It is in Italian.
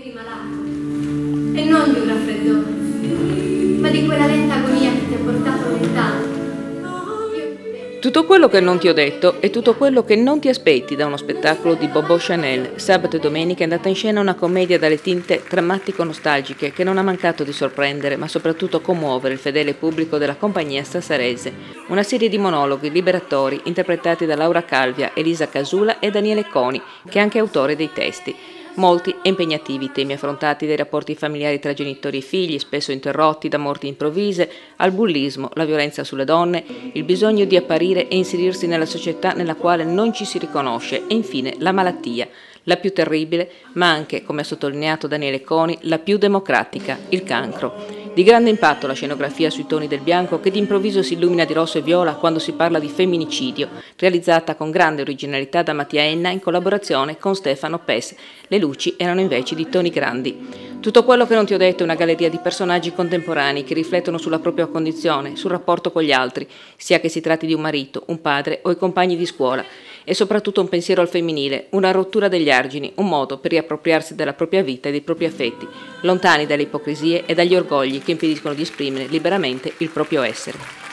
eri malato, e non di un raffreddore, ma di quella lenta agonia che ti ha portato lontano. Tutto quello che non ti ho detto è tutto quello che non ti aspetti da uno spettacolo di Bobo Chanel. Sabato e domenica è andata in scena una commedia dalle tinte drammatico-nostalgiche che non ha mancato di sorprendere, ma soprattutto commuovere il fedele pubblico della compagnia sassarese. Una serie di monologhi liberatori interpretati da Laura Calvia, Elisa Casula e Daniele Coni, che è anche autore dei testi. Molti e impegnativi temi affrontati dai rapporti familiari tra genitori e figli, spesso interrotti da morti improvvise, al bullismo, la violenza sulle donne, il bisogno di apparire e inserirsi nella società nella quale non ci si riconosce e infine la malattia, la più terribile, ma anche, come ha sottolineato Daniele Coni, la più democratica, il cancro. Di grande impatto la scenografia sui toni del bianco che d'improvviso si illumina di rosso e viola quando si parla di femminicidio, realizzata con grande originalità da Mattia Enna in collaborazione con Stefano Pes. Le luci erano invece di toni grandi. Tutto quello che non ti ho detto è una galleria di personaggi contemporanei che riflettono sulla propria condizione, sul rapporto con gli altri, sia che si tratti di un marito, un padre o i compagni di scuola, e soprattutto un pensiero al femminile, una rottura degli argini, un modo per riappropriarsi della propria vita e dei propri affetti, lontani dalle ipocrisie e dagli orgogli che impediscono di esprimere liberamente il proprio essere.